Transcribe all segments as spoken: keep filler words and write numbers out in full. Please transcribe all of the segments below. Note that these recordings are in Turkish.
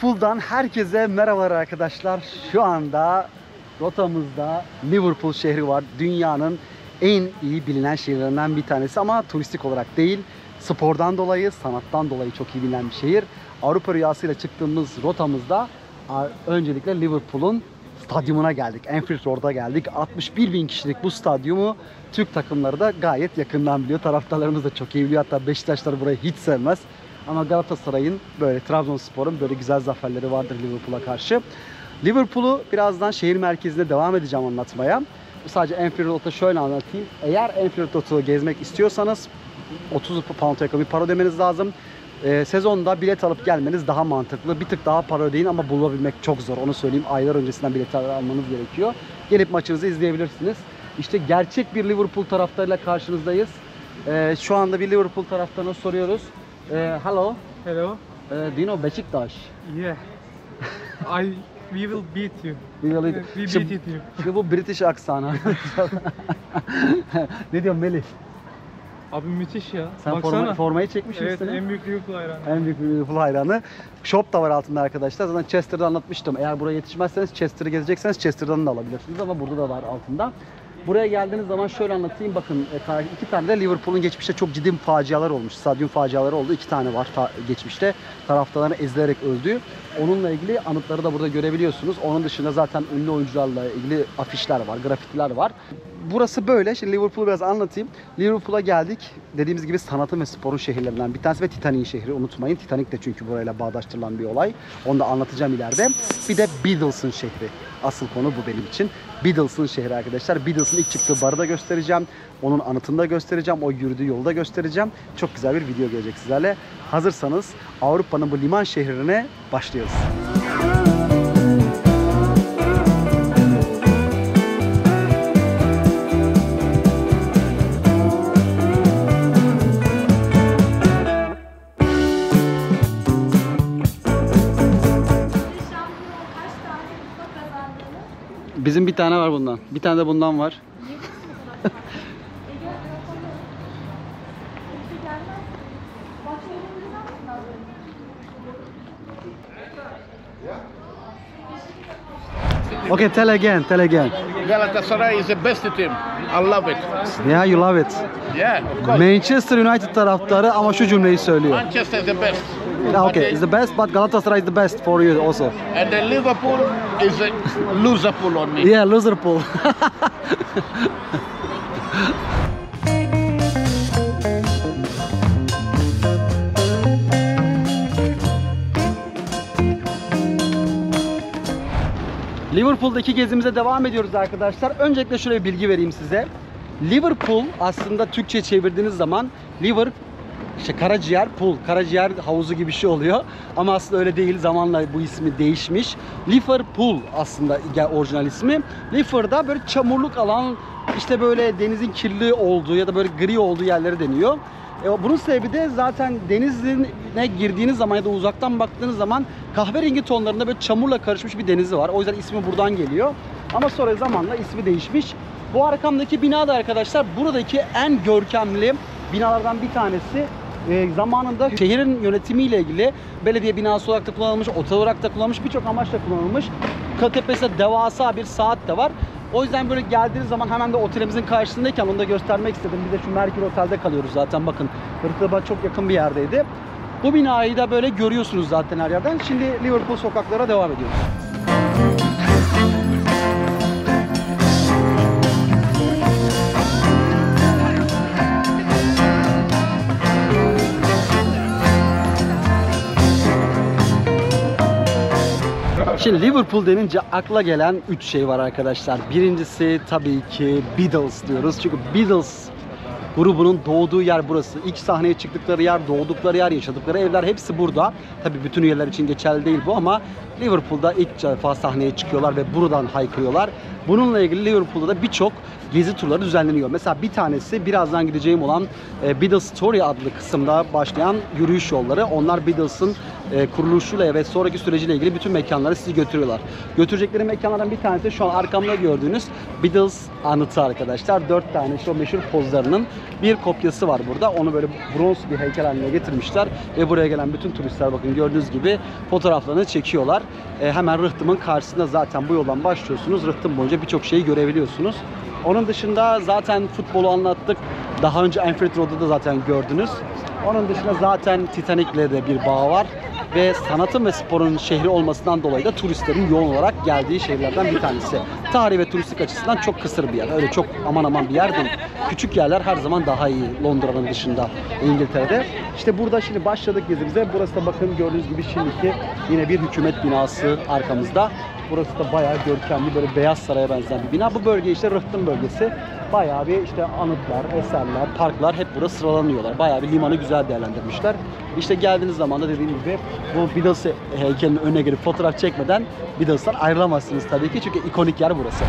Liverpool'dan herkese merhabalar arkadaşlar. Şu anda rotamızda Liverpool şehri var. Dünyanın en iyi bilinen şehirlerinden bir tanesi ama turistik olarak değil, spordan dolayı, sanattan dolayı çok iyi bilinen bir şehir. Avrupa rüyasıyla çıktığımız rotamızda öncelikle Liverpool'un stadyumuna geldik. Anfield Road'a geldik. altmış bir bin kişilik bu stadyumu Türk takımları da gayet yakından biliyor. Taraftarlarımız da çok iyi biliyor. Hatta Beşiktaşlar burayı hiç sevmez. Ama Galatasaray'ın böyle, Trabzonspor'un böyle güzel zaferleri vardır Liverpool'a karşı. Liverpool'u birazdan şehir merkezinde devam edeceğim anlatmaya. Sadece Anfield Road'u şöyle anlatayım. Eğer Anfield Road'u gezmek istiyorsanız otuz pound'a yakın bir para ödemeniz lazım. Ee, sezonda bilet alıp gelmeniz daha mantıklı. Bir tık daha para ödeyin ama bulabilmek çok zor. Onu söyleyeyim. Aylar öncesinden bilet almanız gerekiyor. Gelip maçınızı izleyebilirsiniz. İşte gerçek bir Liverpool taraftarıyla karşınızdayız. Ee, şu anda bir Liverpool taraftarına soruyoruz. Uh, hello. Hello. Uh, do you know Beşiktaş? Yeah. I we will beat you. We will We beat Şimdi, it you. şimdi bu British aksanı. Ne diyorsun Melih? Abi müthiş ya. Sen Baksana. forma, formayı çekmişsin Evet, üstüne. en büyük Liverpool hayranı. En büyük Liverpool hayranı. Shop da var altında arkadaşlar. Zaten Chester'da anlatmıştım. Eğer buraya yetişmezseniz Chester'ı gezecekseniz Chester'dan da alabilirsiniz ama burada da var altında. Buraya geldiğiniz zaman şöyle anlatayım. Bakın iki tane de Liverpool'un geçmişte çok ciddi facialar olmuş. Stadyum faciaları oldu. İki tane var geçmişte. Taraftarlarını ezilerek öldü. Onunla ilgili anıtları da burada görebiliyorsunuz. Onun dışında zaten ünlü oyuncularla ilgili afişler var, grafitiler var. Burası böyle. Şimdi Liverpool'u biraz anlatayım. Liverpool'a geldik. Dediğimiz gibi sanatın ve sporun şehirlerinden bir tanesi ve Titanic'in şehri. Unutmayın. Titanic de çünkü burayla bağdaştırılan bir olay. Onu da anlatacağım ileride. Bir de Beatles'ın şehri. Asıl konu bu benim için. Beatles'ın şehri arkadaşlar. Beatles'ın ilk çıktığı barı da göstereceğim. Onun anıtını da göstereceğim. O yürüdüğü yolu da göstereceğim. Çok güzel bir video gelecek sizlerle. Hazırsanız Avrupa'nın bu liman şehrine başlıyoruz. Bizim bir tane var bundan. Bir tane de bundan var. Okay, tell again, tell again. Galatasaray is the best team. I love it. Yeah, you love it. Yeah, of course. Manchester United taraftarı ama şu cümleyi söylüyor. Manchester is the best. Yeah, okay, it's the best, but Galatasaray is the best for you also. And the Liverpool is a loserpool on me. Yeah, Liverpool. Liverpool'daki gezimize devam ediyoruz arkadaşlar. Öncelikle şöyle bir bilgi vereyim size. Liverpool aslında Türkçe çevirdiğiniz zaman liver, işte karaciğer, pool, karaciğer havuzu gibi bir şey oluyor. Ama aslında öyle değil. Zamanla bu ismi değişmiş. Liverpool aslında orijinal ismi. Liver'da böyle çamurluk alan, işte böyle denizin kirli olduğu ya da böyle gri olduğu yerleri deniyor. E, bunun sebebi de zaten denizine girdiğiniz zaman ya da uzaktan baktığınız zaman kahverengi tonlarında böyle çamurla karışmış bir denizi var. O yüzden ismi buradan geliyor. Ama sonra zamanla ismi değişmiş. Bu arkamdaki bina da arkadaşlar buradaki en görkemli binalardan bir tanesi. E, zamanında şehrin yönetimiyle ilgili belediye binası olarak da kullanılmış, otel olarak da kullanılmış, birçok amaçla kullanılmış. Tepesinde devasa bir saat de var. O yüzden böyle geldiğiniz zaman hemen de otelimizin karşısındayken onu da göstermek istedim. Bir de şu Merkür Otel'de kalıyoruz zaten, bakın. Hırklı'ya çok yakın bir yerdeydi. Bu binayı da böyle görüyorsunuz zaten her yerden. Şimdi Liverpool sokaklara devam ediyoruz. Şimdi Liverpool denince akla gelen üç şey var arkadaşlar. Birincisi tabii ki Beatles diyoruz. Çünkü Beatles grubunun doğduğu yer burası. İlk sahneye çıktıkları yer, doğdukları yer, yaşadıkları evler hepsi burada. Tabii bütün üyeler için geçerli değil bu ama Liverpool'da ilk defa sahneye çıkıyorlar ve buradan haykırıyorlar. Bununla ilgili Liverpool'da da birçok gezi turları düzenleniyor. Mesela bir tanesi birazdan gideceğim olan e, Beatles Story adlı kısımda başlayan yürüyüş yolları. Onlar Beatles'ın e, kuruluşuyla ve sonraki süreciyle ilgili bütün mekanlara sizi götürüyorlar. Götürecekleri mekanlardan bir tanesi şu an arkamda gördüğünüz Beatles anıtı arkadaşlar. Dört tane işte o meşhur pozlarının bir kopyası var burada. Onu böyle bronz bir heykel haline getirmişler ve buraya gelen bütün turistler bakın gördüğünüz gibi fotoğraflarını çekiyorlar. E, hemen rıhtımın karşısında zaten bu yoldan başlıyorsunuz. Rıhtım boyunca birçok şeyi görebiliyorsunuz. Onun dışında zaten futbolu anlattık. Daha önce Anfield Road'u da zaten gördünüz. Onun dışında zaten Titanic'le de bir bağ var. Ve sanatın ve sporun şehri olmasından dolayı da turistlerin yoğun olarak geldiği şehirlerden bir tanesi. Tarihi ve turistik açısından çok kısır bir yer. Öyle çok aman aman bir yer değil. Küçük yerler her zaman daha iyi Londra'nın dışında, İngiltere'de. İşte burada şimdi başladık gezimize. Burası da bakın gördüğünüz gibi şimdiki yine bir hükümet binası arkamızda. Burası da bayağı görkemli, böyle Beyaz Saray'a benzeyen bir bina. Bu bölge işte Rıhtım bölgesi. Bayağı bir işte anıtlar, eserler, parklar hep burada sıralanıyorlar. Bayağı bir limanı güzel değerlendirmişler. İşte geldiğiniz zaman da dediğim gibi bu Beatles heykelinin önüne gelip fotoğraf çekmeden Beatles'tan ayrılamazsınız tabii ki. Çünkü ikonik yer burası.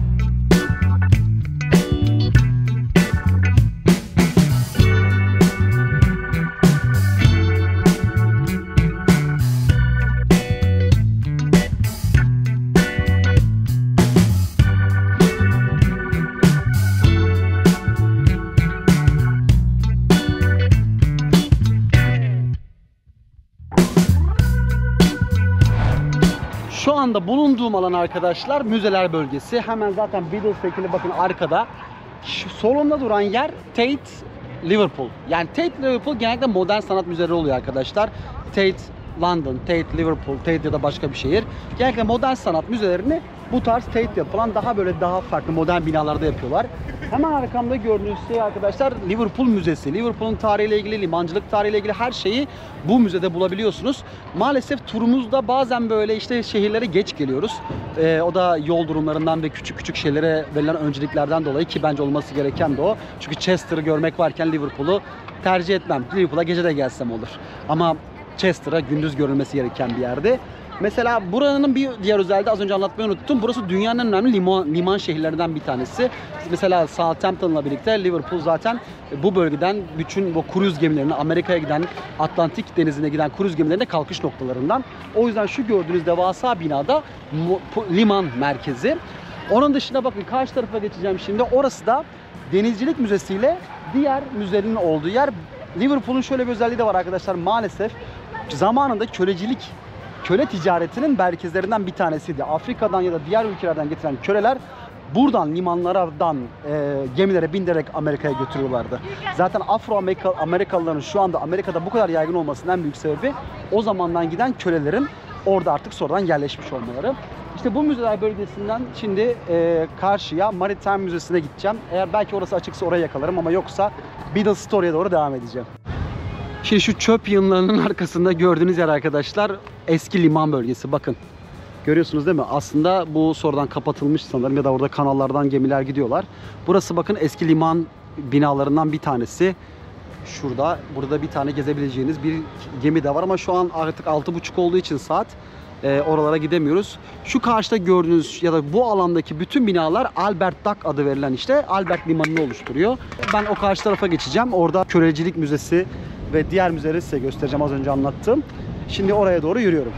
Şu anda bulunduğum alan arkadaşlar müzeler bölgesi. Hemen zaten Beatles heykeli bakın arkada. Şu solunda duran yer Tate Liverpool. Yani Tate Liverpool genellikle modern sanat müzeleri oluyor arkadaşlar. Tate London, Tate Liverpool, Tate ya da başka bir şehir. Genellikle modern sanat müzelerini bu tarz Tate yapılan daha böyle daha farklı modern binalarda yapıyorlar. Hemen arkamda gördüğünüz şey arkadaşlar Liverpool Müzesi. Liverpool'un tarihiyle ilgili, limancılık tarihiyle ilgili her şeyi bu müzede bulabiliyorsunuz. Maalesef turumuzda bazen böyle işte şehirlere geç geliyoruz. Ee, o da yol durumlarından ve küçük küçük şeylere verilen önceliklerden dolayı ki bence olması gereken de o. Çünkü Chester'ı görmek varken Liverpool'u tercih etmem. Liverpool'a gece de gelsem olur. Ama Chester'a gündüz görülmesi gereken bir yerde. Mesela buranın bir diğer özelliği az önce anlatmayı unuttum. Burası dünyanın en önemli liman, liman şehirlerinden bir tanesi. Mesela Southampton'la birlikte Liverpool zaten bu bölgeden bütün bu kruz gemilerine, Amerika'ya giden, Atlantik denizine giden kruz gemilerine kalkış noktalarından. O yüzden şu gördüğünüz devasa binada liman merkezi. Onun dışında bakın karşı tarafa geçeceğim şimdi. Orası da Denizcilik Müzesi ile diğer müzelerin olduğu yer. Liverpool'un şöyle bir özelliği de var arkadaşlar maalesef. Zamanında kölecilik, köle ticaretinin merkezlerinden bir tanesiydi. Afrika'dan ya da diğer ülkelerden getiren köleler buradan limanlardan e, gemilere bindirerek Amerika'ya götürüyorlardı. Zaten Afro-Amerikalıların şu anda Amerika'da bu kadar yaygın olmasının en büyük sebebi o zamandan giden kölelerin orada artık sonradan yerleşmiş olmaları. İşte bu müzeler bölgesinden şimdi e, karşıya Maritime Müzesi'ne gideceğim. Eğer belki orası açıksa orayı yakalarım ama yoksa Beatles Story'e doğru devam edeceğim. Şimdi şu çöp yığınlarının arkasında gördüğünüz yer arkadaşlar eski liman bölgesi. Bakın görüyorsunuz değil mi? Aslında bu sonradan kapatılmış sanırım ya da orada kanallardan gemiler gidiyorlar. Burası bakın eski liman binalarından bir tanesi. Şurada, burada bir tane gezebileceğiniz bir gemi de var ama şu an artık altı buçuk olduğu için saat e, oralara gidemiyoruz. Şu karşıda gördüğünüz ya da bu alandaki bütün binalar Albert Dock adı verilen işte Albert Limanı'nı oluşturuyor. Ben o karşı tarafa geçeceğim. Orada Kölecilik Müzesi ve diğer müzeleri size göstereceğim az önce anlattığım. Şimdi oraya doğru yürüyorum.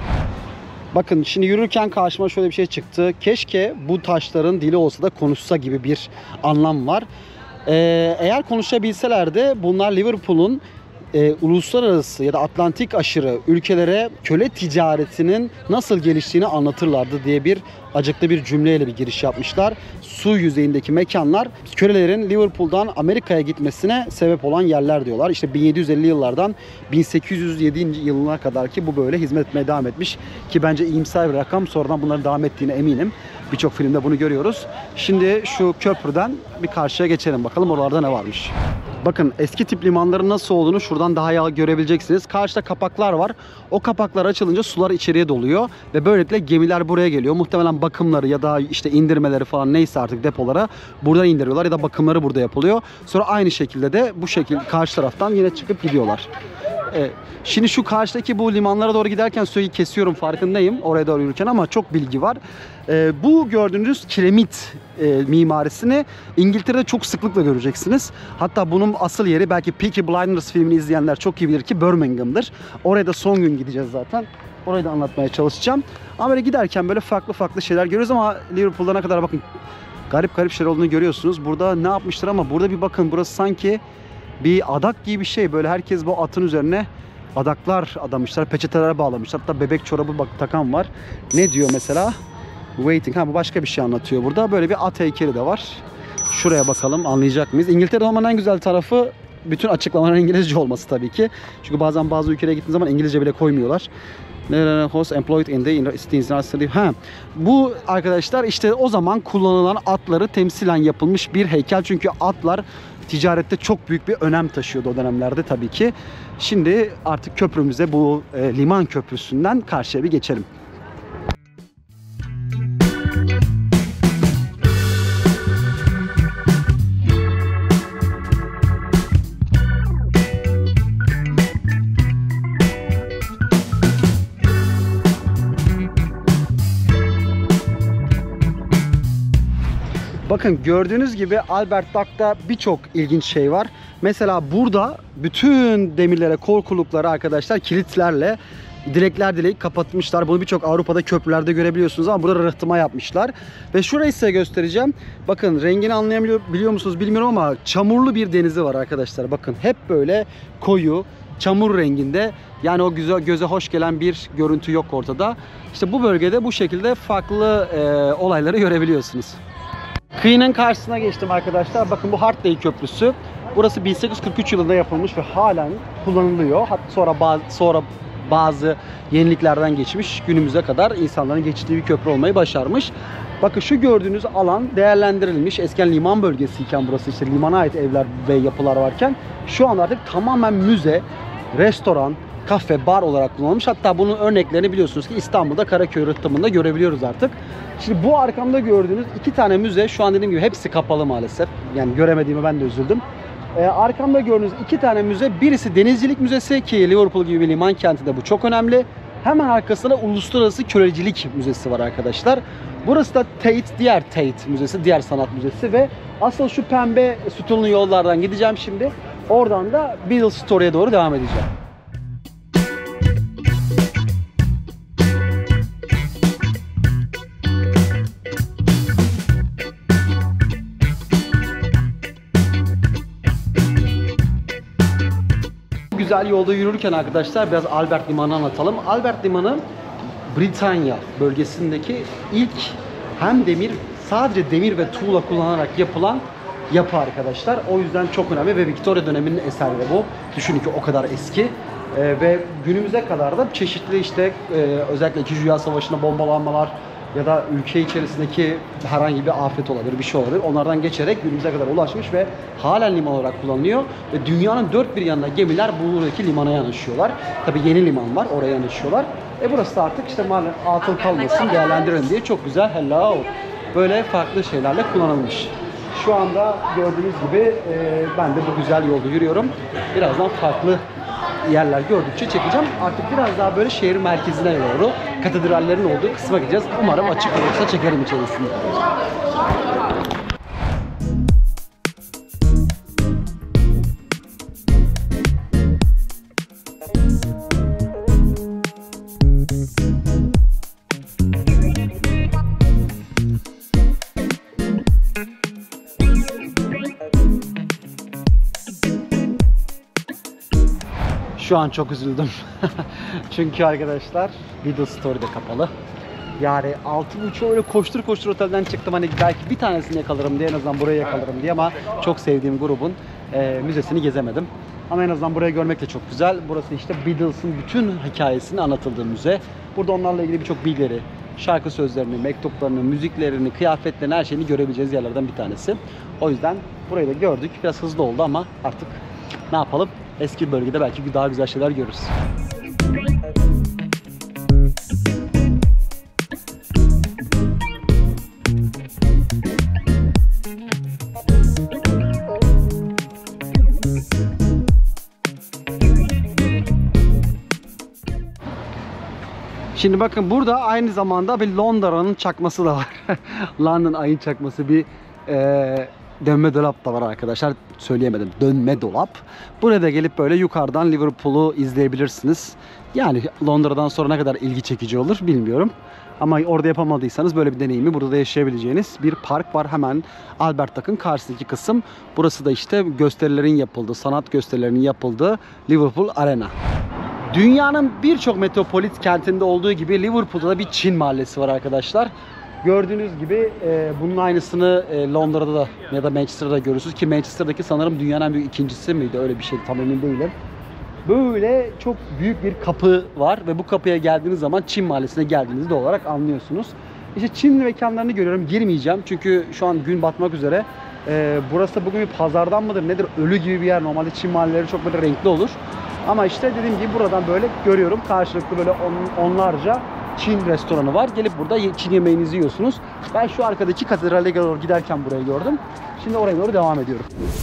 Bakın şimdi yürürken karşıma şöyle bir şey çıktı. Keşke bu taşların dili olsa da konuşsa gibi bir anlam var. Ee, eğer konuşabilselerdi bunlar Liverpool'un e, uluslararası ya da Atlantik aşırı ülkelere köle ticaretinin nasıl geliştiğini anlatırlardı diye bir acıklı bir cümleyle bir giriş yapmışlar. Su yüzeyindeki mekanlar kölelerin Liverpool'dan Amerika'ya gitmesine sebep olan yerler diyorlar. İşte bin yedi yüz elli yıllardan bin sekiz yüz yedi yılına kadar ki bu böyle hizmet etmeye devam etmiş. Ki bence iyimser bir rakam. Sonradan bunların devam ettiğine eminim. Birçok filmde bunu görüyoruz. Şimdi şu köprüden bir karşıya geçelim. Bakalım oralarda ne varmış. Bakın eski tip limanların nasıl olduğunu şuradan daha iyi görebileceksiniz. Karşıda kapaklar var. O kapaklar açılınca sular içeriye doluyor ve böylelikle gemiler buraya geliyor. Muhtemelen bakımları ya da işte indirmeleri falan neyse artık depolara buradan indiriyorlar ya da bakımları burada yapılıyor. Sonra aynı şekilde de bu şekilde karşı taraftan yine çıkıp gidiyorlar. Evet. Şimdi şu karşıdaki bu limanlara doğru giderken sözü kesiyorum, farkındayım oraya doğru yürürken, ama çok bilgi var. Ee, bu gördüğünüz kiremit e, mimarisini İngiltere'de çok sıklıkla göreceksiniz. Hatta bunun asıl yeri, belki Peaky Blinders filmini izleyenler çok iyi bilir ki, Birmingham'dır. Oraya da son gün gideceğiz zaten. Orayı da anlatmaya çalışacağım. Ama böyle giderken böyle farklı farklı şeyler görüyoruz, ama Liverpool'da ne kadar bakın garip garip şeyler olduğunu görüyorsunuz. Burada ne yapmışlar, ama burada bir bakın, burası sanki bir adak gibi bir şey. Böyle herkes bu atın üzerine adaklar adamışlar, peçetelere bağlamışlar. Hatta bebek çorabı bak takan var. Ne diyor mesela? Waiting. Ha, bu başka bir şey anlatıyor burada. Böyle bir at heykeli de var. Şuraya bakalım, anlayacak mıyız? İngiltere'de olmanın en güzel tarafı bütün açıklamaların İngilizce olması tabii ki. Çünkü bazen bazı ülkelere gittiğiniz zaman İngilizce bile koymuyorlar. Host employed in the ha. Bu arkadaşlar işte o zaman kullanılan atları temsilen yapılmış bir heykel. Çünkü atlar ticarette çok büyük bir önem taşıyordu o dönemlerde tabii ki. Şimdi artık köprümüze, bu e, liman köprüsünden karşıya bir geçelim. Bakın gördüğünüz gibi Albert Dock'ta birçok ilginç şey var. Mesela burada bütün demirlere, korkulukları arkadaşlar kilitlerle, dilekler dileyip kapatmışlar. Bunu birçok Avrupa'da köprülerde görebiliyorsunuz, ama burada rıhtıma yapmışlar. Ve şurayı size göstereceğim. Bakın rengini anlayabiliyor biliyor musunuz bilmiyorum, ama çamurlu bir denizi var arkadaşlar. Bakın hep böyle koyu çamur renginde. Yani o güzel, göze hoş gelen bir görüntü yok ortada. İşte bu bölgede bu şekilde farklı e, olayları görebiliyorsunuz. Kıyının karşısına geçtim arkadaşlar. Bakın bu Hartley Köprüsü. Burası bin sekiz yüz kırk üç yılında yapılmış ve halen kullanılıyor. Hatta sonra bazı sonra bazı yeniliklerden geçmiş, günümüze kadar insanların geçtiği bir köprü olmayı başarmış. Bakın şu gördüğünüz alan değerlendirilmiş. Eskiden liman bölgesiyken burası, işte limana ait evler ve yapılar varken, şu an artık tamamen müze, restoran, kafe, bar olarak kullanılmış. Hatta bunun örneklerini biliyorsunuz ki İstanbul'da Karaköy rıhtımında görebiliyoruz artık. Şimdi bu arkamda gördüğünüz iki tane müze, şu an dediğim gibi hepsi kapalı maalesef. Yani göremediğime ben de üzüldüm. Ee, arkamda gördüğünüz iki tane müze, birisi Denizcilik Müzesi ki Liverpool gibi bir liman kentinde bu çok önemli. Hemen arkasında Uluslararası Kölecilik Müzesi var arkadaşlar. Burası da Tate, diğer Tate Müzesi, diğer sanat müzesi ve asıl şu pembe sütunlu yollardan gideceğim şimdi. Oradan da Beatles Story'e doğru devam edeceğim. Güzel yolda yürürken arkadaşlar biraz Albert Limanı anlatalım. Albert Limanı Britanya bölgesindeki ilk hem demir, sadece demir ve tuğla kullanarak yapılan yapı arkadaşlar. O yüzden çok önemli ve Victoria döneminin eseri bu. Düşünün ki o kadar eski. Ee, ve günümüze kadar da çeşitli işte e, özellikle İkinci Dünya Savaşı'nda bombalanmalar ya da ülke içerisindeki herhangi bir afet olabilir, bir şey olabilir. Onlardan geçerek günümüze kadar ulaşmış ve halen liman olarak kullanılıyor. Ve dünyanın dört bir yanında gemiler buradaki limana yanaşıyorlar. Tabii yeni liman var, oraya yanaşıyorlar. E burası da artık işte maalesef atıl kalmasın, değerlendirelim diye çok güzel hello böyle farklı şeylerle kullanılmış. Şu anda gördüğünüz gibi e, ben de bu güzel yolda yürüyorum. Birazdan farklı yerler gördükçe çekeceğim. Artık biraz daha böyle şehir merkezine doğru, katedrallerin olduğu kısma gideceğiz. Umarım açık olursa çekerim içerisinde. Şu an çok üzüldüm. Çünkü arkadaşlar Video Story'de kapalı. Yani altı buçuk öyle koştur koştur otelden çıktım. Hani belki bir tanesini yakalarım diye, en azından burayı yakalarım diye, ama çok sevdiğim grubun e, müzesini gezemedim. Ama en azından burayı görmek de çok güzel. Burası işte Beatles'ın bütün hikayesini anlatıldığı müze. Burada onlarla ilgili birçok bilgileri, şarkı sözlerini, mektuplarını, müziklerini, kıyafetlerini, her şeyini görebileceğiz yerlerden bir tanesi. O yüzden burayı da gördük. Biraz hızlı oldu ama artık ne yapalım? Eski bölgede belki daha güzel şeyler görürüz. Şimdi bakın burada aynı zamanda bir Londra'nın çakması da var. London ayın çakması, bir e, dönme dolap da var arkadaşlar. Söyleyemedim. Dönme dolap. Buraya da gelip böyle yukarıdan Liverpool'u izleyebilirsiniz. Yani Londra'dan sonra ne kadar ilgi çekici olur bilmiyorum. Ama orada yapamadıysanız böyle bir deneyimi burada da yaşayabileceğiniz bir park var. Hemen Albert Dock'ın karşısındaki kısım. Burası da işte gösterilerin yapıldığı, sanat gösterilerinin yapıldığı Liverpool Arena. Dünyanın birçok metropolit kentinde olduğu gibi Liverpool'da da bir Çin mahallesi var arkadaşlar. Gördüğünüz gibi e, bunun aynısını e, Londra'da da ya da Manchester'da görürsünüz ki Manchester'daki sanırım dünyanın en büyük ikincisi miydi, öyle bir şey, tam emin değilim. Böyle çok büyük bir kapı var ve bu kapıya geldiğiniz zaman Çin mahallesine geldiğinizi de olarak anlıyorsunuz. İşte Çin mekanlarını görüyorum, girmeyeceğim çünkü şu an gün batmak üzere. E, burası bugün bir pazardan mıdır nedir, ölü gibi bir yer. Normalde Çin mahalleleri çok böyle renkli olur. Ama işte dediğim gibi buradan böyle görüyorum karşılıklı böyle on, onlarca Çin restoranı var. Gelip burada Çin yemeğinizi yiyorsunuz. Ben şu arkadaki katedrale doğru giderken burayı gördüm. Şimdi oraya doğru devam ediyorum.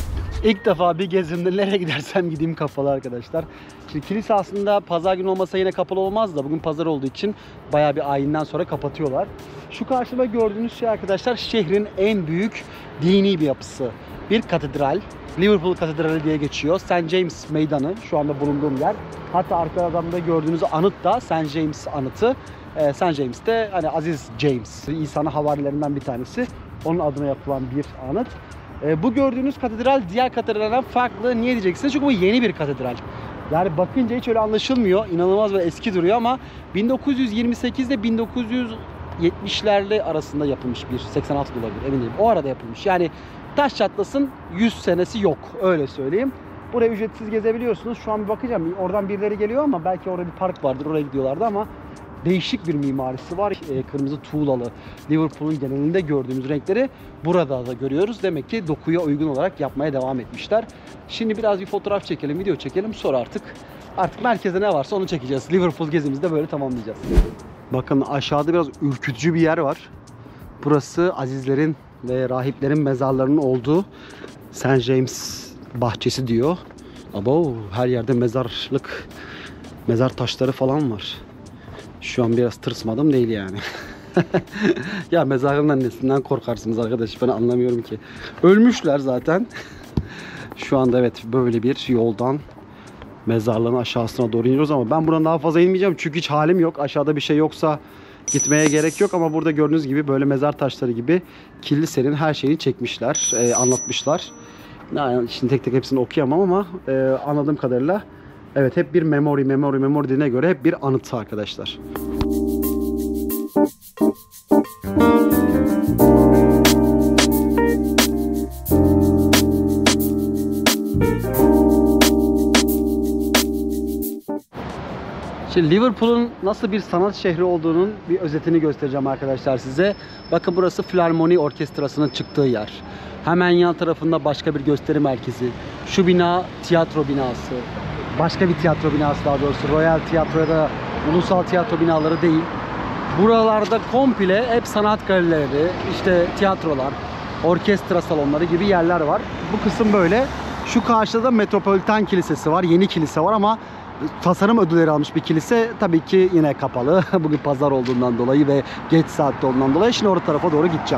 İlk defa bir gezimde nereye gidersem gideyim kapalı arkadaşlar. Şimdi kilise aslında pazar günü olmasa yine kapalı olmaz da bugün pazar olduğu için bayağı bir ayinden sonra kapatıyorlar. Şu karşıda gördüğünüz şey arkadaşlar şehrin en büyük dini bir yapısı. Bir katedral. Liverpool Katedrali diye geçiyor. Saint James Meydanı şu anda bulunduğum yer. Hatta arkadan da gördüğünüz anıt da Saint James anıtı. Ee, Saint James de hani Aziz James, İsa'nın havarilerinden bir tanesi. Onun adına yapılan bir anıt. Ee, bu gördüğünüz katedral diğer katedrallerden farklı. Niye diyeceksiniz? Çünkü bu yeni bir katedral. Yani bakınca hiç öyle anlaşılmıyor. İnanılmaz ve eski duruyor ama bin dokuz yüz yirmi sekiz ile bin dokuz yüz yetmişlerle arasında yapılmış bir, seksen altı olabilir emin değilim. O arada yapılmış. Yani taş çatlasın yüz senesi yok, öyle söyleyeyim. Buraya ücretsiz gezebiliyorsunuz. Şu an bir bakacağım. Oradan birileri geliyor ama belki orada bir park vardır. Oraya gidiyorlardı ama değişik bir mimarisi var. E, kırmızı tuğlalı. Liverpool'un genelinde gördüğümüz renkleri burada da görüyoruz. Demek ki dokuya uygun olarak yapmaya devam etmişler. Şimdi biraz bir fotoğraf çekelim, video çekelim. Sonra artık artık merkezde ne varsa onu çekeceğiz. Liverpool gezimizi de böyle tamamlayacağız. Bakın aşağıda biraz ürkütücü bir yer var. Burası azizlerin ve rahiplerin mezarlarının olduğu Saint James bahçesi diyor. Abo, her yerde mezarlık, mezar taşları falan var. Şu an biraz tırsmadım değil yani. Ya mezarın annesinden korkarsınız arkadaş, ben anlamıyorum ki. Ölmüşler zaten. Şu anda evet böyle bir yoldan mezarlığın aşağısına doğru iniyoruz ama ben buradan daha fazla inmeyeceğim çünkü hiç halim yok. Aşağıda bir şey yoksa gitmeye gerek yok ama burada gördüğünüz gibi böyle mezar taşları gibi kilisenin her şeyini çekmişler, e, anlatmışlar. Yani şimdi tek tek hepsini okuyamam ama e, anladığım kadarıyla evet hep bir memory, memory, memory dediğine göre hep bir anıt arkadaşlar. Şimdi Liverpool'un nasıl bir sanat şehri olduğunun bir özetini göstereceğim arkadaşlar size. Bakın burası Filarmoni Orkestrası'nın çıktığı yer. Hemen yan tarafında başka bir gösteri merkezi. Şu bina tiyatro binası. Başka bir tiyatro binası daha doğrusu. Royal Tiyatro ya da Ulusal Tiyatro binaları değil. Buralarda komple hep sanat galerileri, işte tiyatrolar, orkestra salonları gibi yerler var. Bu kısım böyle. Şu karşıda da Metropolitan Kilisesi var. Yeni kilise var ama tasarım ödülleri almış bir kilise. Tabii ki yine kapalı. Bugün pazar olduğundan dolayı ve geç saatte olduğundan dolayı. Şimdi orta tarafa doğru gideceğim.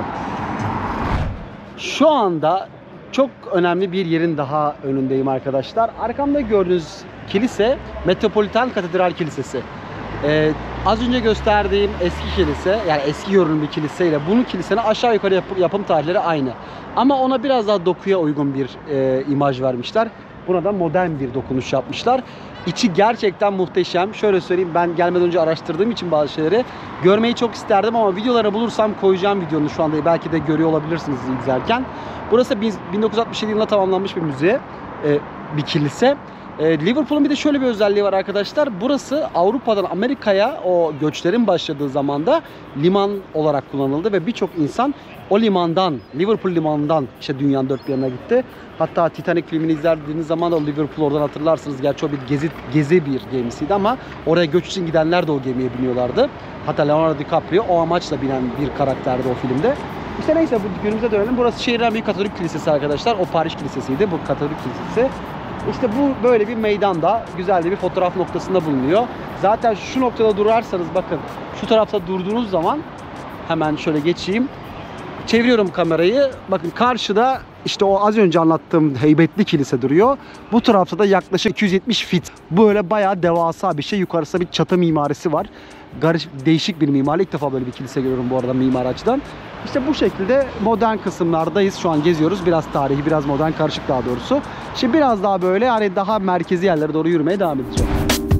Şu anda çok önemli bir yerin daha önündeyim arkadaşlar. Arkamda gördüğünüz kilise Metropolitan Katedral Kilisesi. Ee, az önce gösterdiğim eski kilise, yani eski görünümlü bir kiliseyle bunun kilisenin aşağı yukarı yap yapım tarihleri aynı. Ama ona biraz daha dokuya uygun bir e, imaj vermişler. Buna da modern bir dokunuş yapmışlar. İçi gerçekten muhteşem. Şöyle söyleyeyim, ben gelmeden önce araştırdığım için bazı şeyleri görmeyi çok isterdim ama videoları bulursam koyacağım videonun, şu anda belki de görüyor olabilirsiniz izlerken. Burası bin dokuz yüz altmış yedi yılında tamamlanmış bir müze, e, bir kilise. E, Liverpool'un bir de şöyle bir özelliği var arkadaşlar. Burası Avrupa'dan Amerika'ya o göçlerin başladığı zamanda liman olarak kullanıldı ve birçok insan o limandan, Liverpool limanından işte dünyanın dört bir yanına gitti. Hatta Titanic filmini izlediğiniz zaman da Liverpool oradan hatırlarsınız. Gerçi o bir gezi, gezi bir gemisiydi ama oraya göç için gidenler de o gemiye biniyorlardı. Hatta Leonardo DiCaprio o amaçla binen bir karakterdi o filmde. İşte neyse, bu günümüze dönelim. Burası şehrin en büyük Katolik kilisesi arkadaşlar. O Paris Kilisesi'ydi. Bu Katolik kilisesi. İşte bu böyle bir meydanda güzel de bir fotoğraf noktasında bulunuyor. Zaten şu noktada durarsanız bakın şu tarafta durduğunuz zaman hemen şöyle geçeyim. Çeviriyorum kamerayı. Bakın karşıda işte o az önce anlattığım heybetli kilise duruyor. Bu tarafta da yaklaşık iki yüz yetmiş fit. Böyle bayağı devasa bir şey. Yukarısında bir çatı mimarisi var. Garip, değişik bir mimari. İlk defa böyle bir kilise görüyorum bu arada mimari açıdan. İşte bu şekilde modern kısımlardayız. Şu an geziyoruz. Biraz tarihi, biraz modern karışık daha doğrusu. Şimdi biraz daha böyle hani daha merkezi yerlere doğru yürümeye devam edeceğim.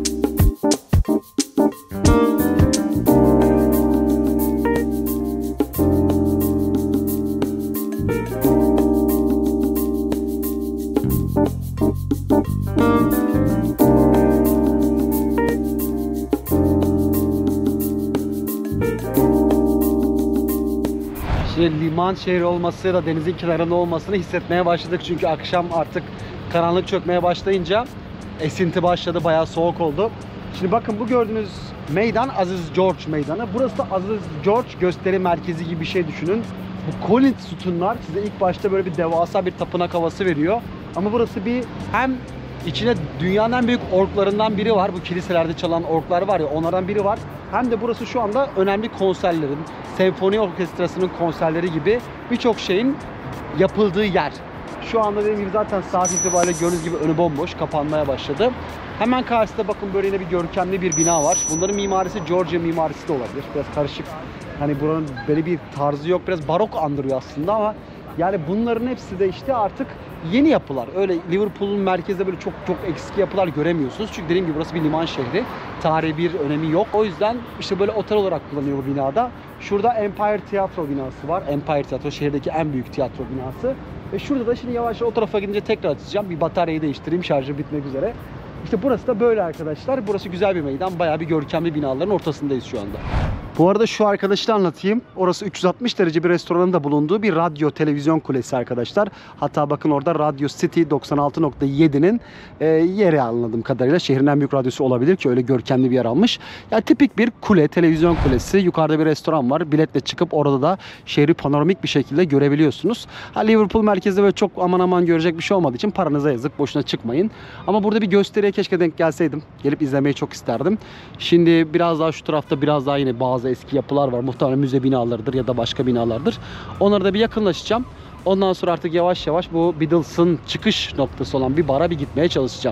Şimdi liman şehri olması da denizin kenarında olmasını hissetmeye başladık. Çünkü akşam artık karanlık çökmeye başlayınca esinti başladı. Bayağı soğuk oldu. Şimdi bakın bu gördüğünüz meydan Aziz George Meydanı. Burası da Aziz George gösteri merkezi gibi bir şey düşünün. Bu Collins sütunlar size ilk başta böyle bir devasa bir tapınak havası veriyor. Ama burası bir hem içine dünyanın en büyük orklarından biri var. Bu kiliselerde çalan orklar var ya, onlardan biri var. Hem de burası şu anda önemli konserlerin, senfoni orkestrasının konserleri gibi birçok şeyin yapıldığı yer. Şu anda dediğim gibi zaten saat itibariyle gördüğünüz gibi önü bomboş, kapanmaya başladı. Hemen karşısında bakın böyle yine bir görkemli bir bina var. Bunların mimarisi Georgia mimarisi de olabilir. Biraz karışık. Hani buranın böyle bir tarzı yok. Biraz barok andırıyor aslında ama yani bunların hepsi de işte artık yeni yapılar. Öyle Liverpool'un merkezde böyle çok çok eski yapılar göremiyorsunuz. Çünkü dediğim gibi burası bir liman şehri. Tarihi bir önemi yok. O yüzden işte böyle otel olarak kullanıyor bu binada. Şurada Empire Tiyatro binası var. Empire Tiyatro şehirdeki en büyük tiyatro binası. Ve şurada da şimdi yavaş yavaş o tarafa gidince tekrar açacağım. Bir bataryayı değiştireyim. Şarjı bitmek üzere. İşte burası da böyle arkadaşlar. Burası güzel bir meydan. Bayağı bir görkemli binaların ortasındayız şu anda. Bu arada şu arkadaşı da anlatayım. Orası üç yüz altmış derece bir restoranın da bulunduğu bir radyo televizyon kulesi arkadaşlar. Hatta bakın orada Radio City doksan altı nokta yedi'nin e, yeri anladığım kadarıyla. Şehrin en büyük radyosu olabilir ki öyle görkemli bir yer almış. Yani tipik bir kule, televizyon kulesi. Yukarıda bir restoran var. Biletle çıkıp orada da şehri panoramik bir şekilde görebiliyorsunuz. Ha, Liverpool merkezde böyle çok aman aman görecek bir şey olmadığı için paranıza yazık. Boşuna çıkmayın. Ama burada bir gösteriye keşke denk gelseydim. Gelip izlemeyi çok isterdim. Şimdi biraz daha şu tarafta biraz daha yine bazı eski yapılar var. Muhtemelen müze binalarıdır ya da başka binalardır. Onlara da bir yakınlaşacağım. Ondan sonra artık yavaş yavaş bu Biddles'ın çıkış noktası olan bir bara bir gitmeye çalışacağım.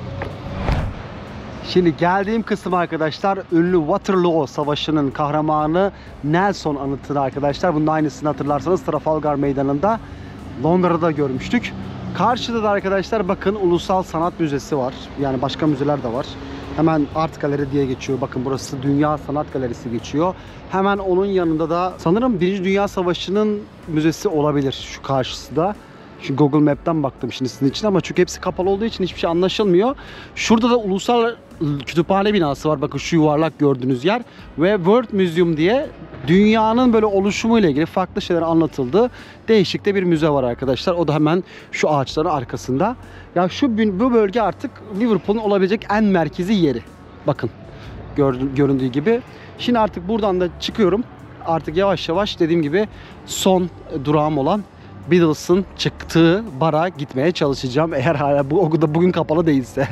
Şimdi geldiğim kısım arkadaşlar ünlü Waterloo Savaşı'nın kahramanı Nelson anıtı arkadaşlar. Bunun aynısını hatırlarsanız Trafalgar Meydanı'nda Londra'da görmüştük. Karşıda da arkadaşlar bakın Ulusal Sanat Müzesi var. Yani başka müzeler de var. Hemen Art Galeri diye geçiyor. Bakın burası Dünya Sanat Galerisi geçiyor. Hemen onun yanında da sanırım Birinci Dünya Savaşı'nın müzesi olabilir şu karşısında. Şu Google Map'ten baktım şimdi sizin için ama çünkü hepsi kapalı olduğu için hiçbir şey anlaşılmıyor. Şurada da Ulusal Kütüphane binası var. Bakın şu yuvarlak gördüğünüz yer. Ve World Museum diye dünyanın böyle oluşumu ile ilgili farklı şeyler anlatıldığı değişik de bir müze var arkadaşlar. O da hemen şu ağaçların arkasında. Ya şu bu bölge artık Liverpool'un olabilecek en merkezi yeri. Bakın göründüğü gibi. Şimdi artık buradan da çıkıyorum. Artık yavaş yavaş dediğim gibi son durağım olan Biddles'ın çıktığı bara gitmeye çalışacağım. Eğer hala bu okulda bugün kapalı değilse.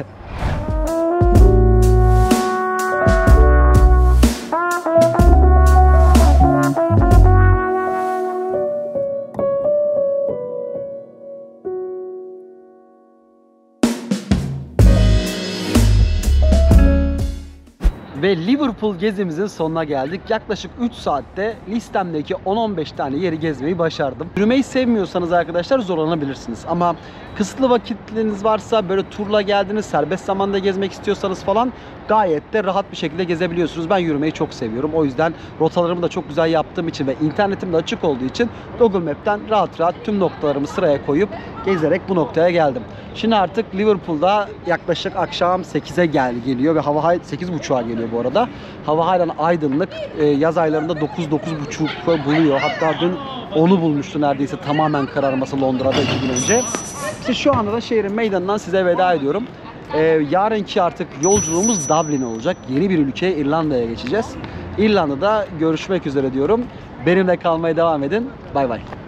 Ve Liverpool gezimizin sonuna geldik. Yaklaşık üç saatte listemdeki on on beş tane yeri gezmeyi başardım. Yürümeyi sevmiyorsanız arkadaşlar zorlanabilirsiniz. Ama kısıtlı vakitleriniz varsa, böyle turla geldiniz, serbest zamanda gezmek istiyorsanız falan gayet de rahat bir şekilde gezebiliyorsunuz. Ben yürümeyi çok seviyorum. O yüzden rotalarımı da çok güzel yaptığım için ve internetim de açık olduğu için Google Map'ten rahat rahat tüm noktalarımı sıraya koyup gezerek bu noktaya geldim. Şimdi artık Liverpool'da yaklaşık akşam sekize gel geliyor ve hava sekiz buçuğa geliyor bu arada. Hava halen aydınlık. Ee, yaz aylarında dokuz dokuz buçuk buluyor. Hatta dün onu bulmuştu neredeyse tamamen kararması Londra'da iki gün önce. İşte şu anda da şehrin meydanından size veda ediyorum. Ee, yarınki artık yolculuğumuz Dublin olacak. Yeni bir ülkeye, İrlanda'ya geçeceğiz. İrlanda'da görüşmek üzere diyorum. Benimle kalmaya devam edin. Bay bay.